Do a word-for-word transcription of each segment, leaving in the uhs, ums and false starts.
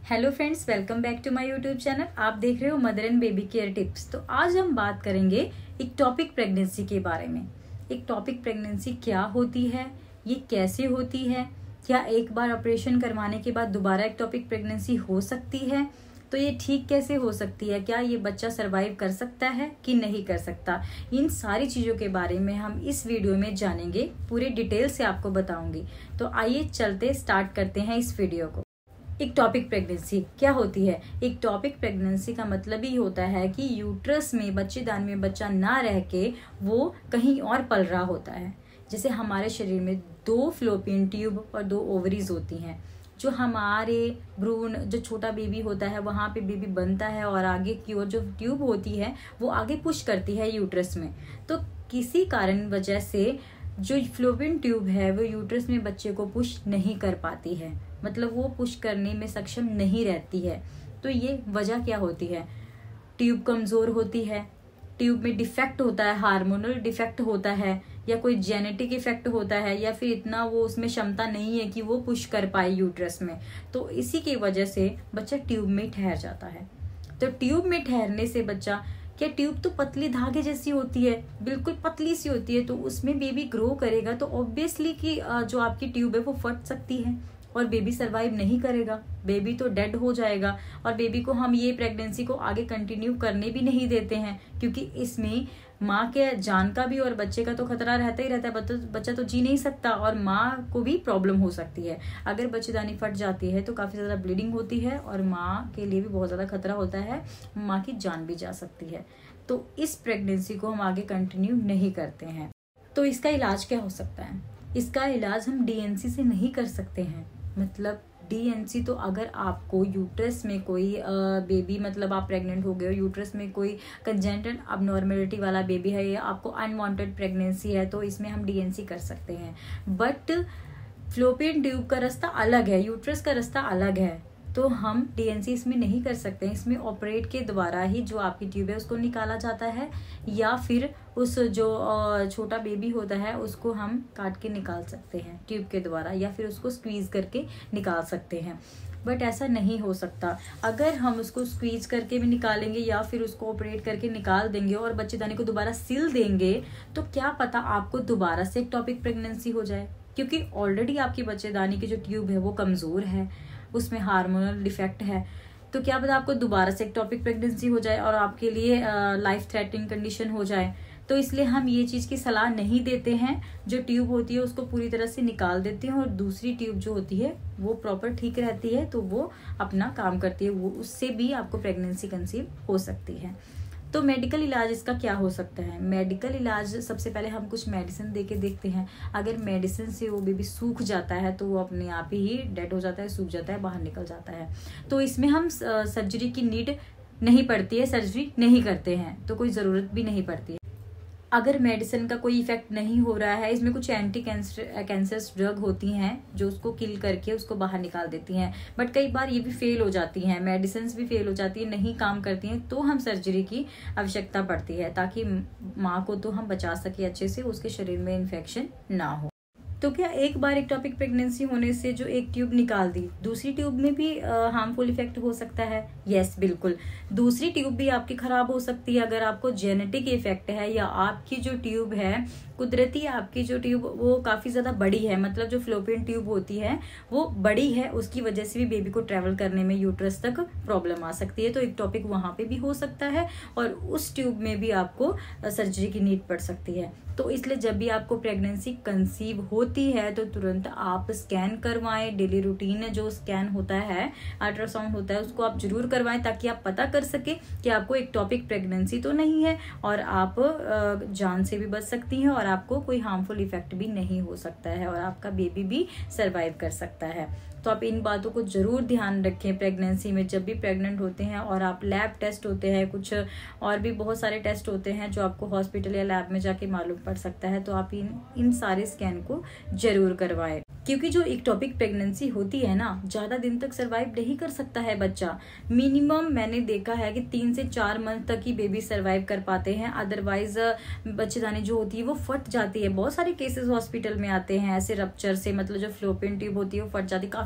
Hello friends, welcome back to my YouTube channel. आप देख रहे हो mother and baby care tips. तो आज हम बात करेंगे एक टॉपिक प्रेगनेंसी के बारे में। एक टॉपिक प्रेगनेंसी क्या होती है, ये कैसे होती है, क्या एक बार ऑपरेशन करवाने के बाद दोबारा एक टॉपिक प्रेगनेंसी हो सकती है, तो ये ठीक कैसे हो सकती है, क्या ये बच्चा सरवाइव कर सकता है कि नहीं कर सकता। इन सारी चीज़ों के बारे में हम इस वीडियो में जानेंगे, पूरे डिटेल से आपको बताऊंगी। तो आइए चलते स्टार्ट करते हैं इस वीडियो को। एक टॉपिक प्रेगनेंसी क्या होती है? एक टॉपिक प्रेगनेंसी का मतलब ही होता है कि यूट्रस में, बच्चेदान में बच्चा ना रह के वो कहीं और पल रहा होता है। जैसे हमारे शरीर में दो फ्लोपियन ट्यूब और दो ओवरीज होती हैं। जो हमारे भ्रूण, जो छोटा बेबी होता है वहाँ पे बेबी बनता है और आगे की ओर जो ट्यूब होती है वो आगे पुश करती है यूट्रस में। तो किसी कारण वजह से जो फ्लोपियन ट्यूब है वो यूट्रस में बच्चे को पुश नहीं कर पाती है, मतलब वो पुश करने में सक्षम नहीं रहती है। तो ये वजह क्या होती है? ट्यूब कमजोर होती है, ट्यूब में डिफेक्ट होता है, हार्मोनल डिफेक्ट होता है, या कोई जेनेटिक इफेक्ट होता है, या फिर इतना वो उसमें क्षमता नहीं है कि वो पुश कर पाए यूट्रस में। तो इसी की वजह से बच्चा ट्यूब में ठहर जाता है। तो ट्यूब में ठहरने से बच्चा, क्या ट्यूब तो पतली धागे जैसी होती है, बिल्कुल पतली सी होती है, तो उसमें बेबी ग्रो करेगा तो ऑब्वियसली कि जो आपकी ट्यूब है वो फट सकती है और बेबी सरवाइव नहीं करेगा, बेबी तो डेड हो जाएगा। और बेबी को हम ये प्रेगनेंसी को आगे कंटिन्यू करने भी नहीं देते हैं, क्योंकि इसमें माँ के जान का भी और बच्चे का तो खतरा रहता ही रहता है। बच्चा तो जी नहीं सकता और माँ को भी प्रॉब्लम हो सकती है। अगर बच्चेदानी फट जाती है तो काफ़ी ज़्यादा ब्लीडिंग होती है और माँ के लिए भी बहुत ज़्यादा खतरा होता है, माँ की जान भी जा सकती है। तो इस प्रेगनेंसी को हम आगे कंटिन्यू नहीं करते हैं। तो इसका इलाज क्या हो सकता है? इसका इलाज हम डी एन सी से नहीं कर सकते हैं। मतलब डी एन सी तो अगर आपको यूट्रस में कोई बेबी, मतलब आप प्रेग्नेंट हो गए हो, यूट्रस में कोई कंजेनिटल अबनॉर्मेलिटी वाला बेबी है या आपको अनवांटेड प्रेगनेंसी है, तो इसमें हम डी एन सी कर सकते हैं। बट फ्लोपियन ट्यूब का रास्ता अलग है, यूट्रस का रास्ता अलग है, तो हम डी एन सी इसमें नहीं कर सकते हैं। इसमें ऑपरेट के द्वारा ही जो आपकी ट्यूब है उसको निकाला जाता है, या फिर उस जो छोटा बेबी होता है उसको हम काट के निकाल सकते हैं ट्यूब के द्वारा, या फिर उसको स्क्वीज करके निकाल सकते हैं। बट ऐसा नहीं हो सकता। अगर हम उसको स्क्वीज करके भी निकालेंगे या फिर उसको ऑपरेट करके निकाल देंगे और बच्चेदानी को दोबारा सिल देंगे, तो क्या पता आपको दोबारा से एक टॉपिक प्रेगनेंसी हो जाए, क्योंकि ऑलरेडी आपकी बच्चेदानी की जो ट्यूब है वो कमजोर है, उसमें हार्मोनल डिफेक्ट है। तो क्या पता आपको दोबारा से एक टॉपिक प्रेगनेंसी हो जाए और आपके लिए लाइफ थ्रेटनिंग कंडीशन हो जाए। तो इसलिए हम ये चीज़ की सलाह नहीं देते हैं। जो ट्यूब होती है उसको पूरी तरह से निकाल देते हैं और दूसरी ट्यूब जो होती है वो प्रॉपर ठीक रहती है, तो वो अपना काम करती है, वो उससे भी आपको प्रेगनेंसी कंसीव हो सकती है। तो मेडिकल इलाज इसका क्या हो सकता है? मेडिकल इलाज सबसे पहले हम कुछ मेडिसिन दे के देखते हैं। अगर मेडिसिन से वो बेबी सूख जाता है तो वो अपने आप ही डेड हो जाता है, सूख जाता है, बाहर निकल जाता है। तो इसमें हम सर्जरी की नीड नहीं पड़ती है, सर्जरी नहीं करते हैं, तो कोई ज़रूरत भी नहीं पड़ती है। अगर मेडिसिन का कोई इफेक्ट नहीं हो रहा है, इसमें कुछ एंटी कैंसर कैंसरस ड्रग होती हैं जो उसको किल करके उसको बाहर निकाल देती हैं, बट कई बार ये भी फेल हो जाती हैं, मेडिसिन भी फेल हो जाती है, नहीं काम करती हैं, तो हम सर्जरी की आवश्यकता पड़ती है, ताकि माँ को तो हम बचा सके अच्छे से, उसके शरीर में इन्फेक्शन ना हो। तो क्या एक बार एक टॉपिक प्रेगनेंसी होने से जो एक ट्यूब निकाल दी, दूसरी ट्यूब में भी हार्मफुल इफेक्ट हो सकता है? यस, बिल्कुल। दूसरी ट्यूब भी आपकी खराब हो सकती है अगर आपको जेनेटिक इफेक्ट है, या आपकी जो ट्यूब है कुदरती, आपकी जो ट्यूब वो काफी ज्यादा बड़ी है, मतलब जो फ्लोपियन ट्यूब होती है वो बड़ी है, उसकी वजह से भी बेबी को ट्रेवल करने में यूट्रस तक प्रॉब्लम आ सकती है। तो एक टॉपिक वहां पे भी हो सकता है और उस ट्यूब में भी आपको सर्जरी की नीड पड़ सकती है। तो इसलिए जब भी आपको प्रेगनेंसी कंसीव होती है तो तुरंत आप स्कैन करवाएं। डेली रूटीन जो स्कैन होता है, अल्ट्रासाउंड होता है, उसको आप जरूर करवाएं, ताकि आप पता कर सके कि आपको एक टॉपिक प्रेगनेंसी तो नहीं है और आप जान से भी बच सकती हैं और आपको कोई हार्मफुल इफेक्ट भी नहीं हो सकता है और आपका बेबी भी सरवाइव कर सकता है। तो आप इन बातों को जरूर ध्यान रखें प्रेगनेंसी में, जब भी प्रेग्नेंट होते हैं। और आप लैब टेस्ट होते हैं, कुछ और भी बहुत सारे टेस्ट होते हैं जो आपको हॉस्पिटल या लैब में जाके मालूम पड़ सकता है, तो आप इन इन सारे स्कैन को जरूर करवाएं। क्योंकि जो इक्टोपिक प्रेगनेंसी होती है ना, ज्यादा दिन तक सरवाइव नहीं कर सकता है बच्चा। मिनिमम मैंने देखा है कि तीन से चार मंथ तक ही बेबी सरवाइव कर पाते हैं, अदरवाइज बच्चेदानी जो होती है वो फट जाती है। बहुत सारे केसेस हॉस्पिटल में आते हैं ऐसे रप्चर से, मतलब जो फ्लोपियन ट्यूब होती है वो फट जाती है, काफी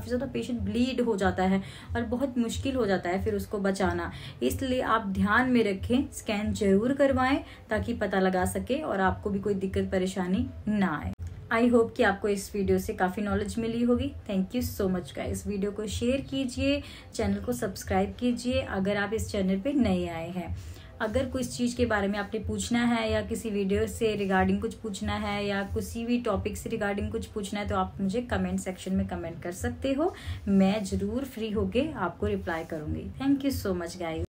काफ़ी ज़्यादा पेशेंट ब्लीड हो जाता है और बहुत मुश्किल हो जाता है फिर उसको बचाना। इसलिए आप ध्यान में रखें, स्कैन जरूर करवाएं ताकि पता लगा सके और आपको भी कोई दिक्कत परेशानी ना आए। आई होप कि आपको इस वीडियो से काफ़ी नॉलेज मिली होगी। Thank you so much guys. Video को शेयर कीजिए, चैनल को सब्सक्राइब कीजिए अगर आप इस चैनल पे नए आए हैं। अगर कोई चीज़ के बारे में आपने पूछना है या किसी वीडियो से रिगार्डिंग कुछ पूछना है या किसी भी टॉपिक से रिगार्डिंग कुछ पूछना है तो आप मुझे कमेंट सेक्शन में कमेंट कर सकते हो। मैं ज़रूर फ्री होके आपको रिप्लाई करूँगी। Thank you so much guys.